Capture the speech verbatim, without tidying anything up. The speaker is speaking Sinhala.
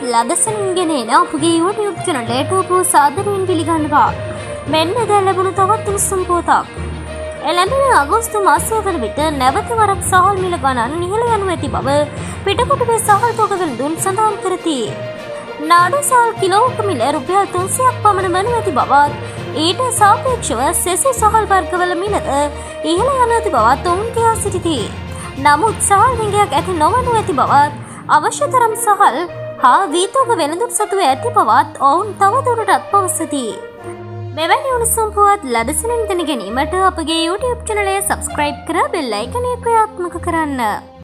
ලදසනින් ගෙනෙන අපගේ YouTube channel එකට සාදරයෙන් පිළිගන්නවා. මෙන්න දැන් ලැබුණු තවත් උණුසුම් පුවතක්. එළඹෙන අගෝස්තු මාසය වන විට නැවත වරක් සහල් මිල ගණන් ඉහළ යනු ඇති බව පිටකොටුවේ සහල් තොග වෙළඳුන් සඳහන් කරති. නාඩු සහල් කිලෝක මිල රුපියල් තුන්සියයක් පමණ වනු ඇති බවත් ඊට සාපේක්ෂව සෙසු සහල් වර්ගවල මිලද ඉහළ යනු ඇති බවත් ඔවුන් කියා සිටිති. නමුත් සහල් හිඟයක් ඇති නොවනු ඇති බවත් අවශ්‍ය තරම් සහල් හා වීතෝග වෙළඳුන් සතුව ඇති බවත් ඔවුන් තවදුරටත් පවසති. මෙවැනි උණුසුම් පුවත් ලදසනින් දැන ගැනීමට අපගේ YouTube channel එක subscribe කර බෙල් අයිකනය ක්‍රියාත්මක කරන්න.